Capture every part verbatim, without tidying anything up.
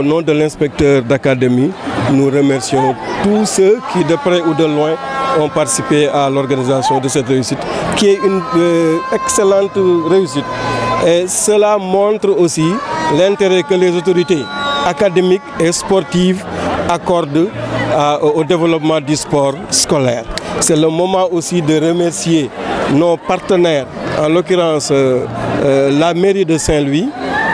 Au nom de l'inspecteur d'académie, nous remercions tous ceux qui, de près ou de loin, ont participé à l'organisation de cette réussite, qui est une euh, excellente réussite. Et cela montre aussi l'intérêt que les autorités académiques et sportives accordent à, au développement du sport scolaire. C'est le moment aussi de remercier nos partenaires, en l'occurrence euh, euh, la mairie de Saint-Louis,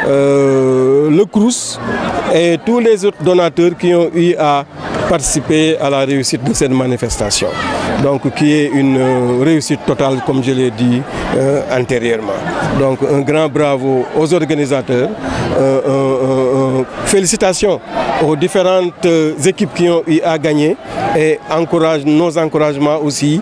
euh, le Crous et tous les autres donateurs qui ont eu à participer à la réussite de cette manifestation. Donc qui est une euh, réussite totale, comme je l'ai dit euh, antérieurement. Donc un grand bravo aux organisateurs, euh, euh, euh, félicitations aux différentes euh, équipes qui ont eu à gagner et encourage, nos encouragements aussi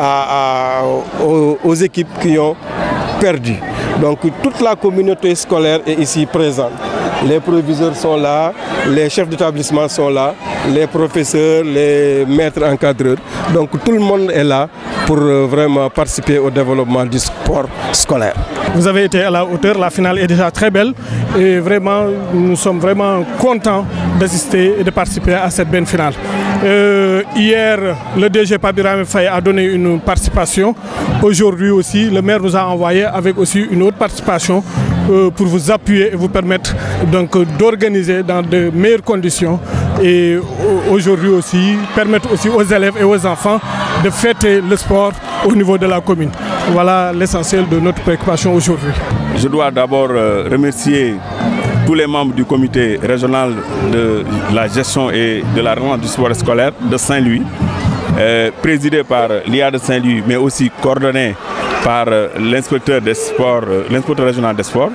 à, à, aux, aux équipes qui ont perdu. Donc toute la communauté scolaire est ici présente. Les proviseurs sont là, les chefs d'établissement sont là, les professeurs, les maîtres encadreurs. Donc tout le monde est là pour vraiment participer au développement du sport scolaire. Vous avez été à la hauteur, la finale est déjà très belle et vraiment nous sommes vraiment contents d'assister et de participer à cette belle finale. Euh, hier, le D G Pape Birahim Faye a donné une participation. Aujourd'hui aussi, le maire nous a envoyé avec aussi une autre participation euh, pour vous appuyer et vous permettre donc d'organiser dans de meilleures conditions et aujourd'hui aussi permettre aussi aux élèves et aux enfants de fêter le sport au niveau de la commune. Voilà l'essentiel de notre préoccupation aujourd'hui. Je dois d'abord euh, remercier tous les membres du comité régional de la gestion et de la relance du sport scolaire de Saint-Louis, euh, présidé par l'I A de Saint-Louis, mais aussi coordonné par euh, l'inspecteur des sports, euh, l'inspecteur régional des sports.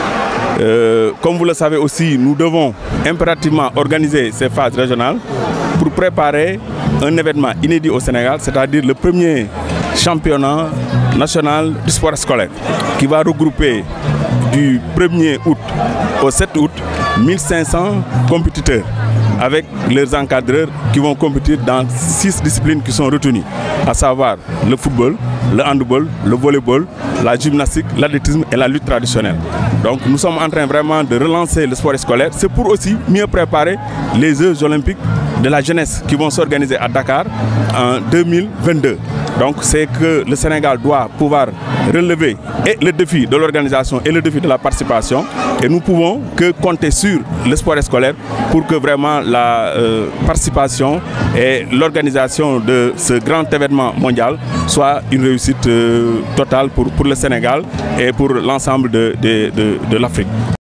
Euh, comme vous le savez aussi, nous devons impérativement organiser ces phases régionales pour préparer un événement inédit au Sénégal, c'est-à-dire le premier championnat national du sport scolaire qui va regrouper du premier août au sept août mille cinq cents compétiteurs avec leurs encadreurs qui vont compétir dans six disciplines qui sont retenues, à savoir le football, le handball, le volleyball, la gymnastique, l'athlétisme et la lutte traditionnelle. Donc nous sommes en train vraiment de relancer le sport scolaire. C'est pour aussi mieux préparer les Jeux olympiques de la jeunesse qui vont s'organiser à Dakar en deux mille vingt-deux. Donc c'est que le Sénégal doit pouvoir relever et le défi de l'organisation et le défi de la participation. Et nous pouvons que compter sur le sport scolaire pour que vraiment la euh, participation et l'organisation de ce grand événement mondial soit une réussite euh, totale pour, pour le Sénégal et pour l'ensemble de, de, de, de l'Afrique.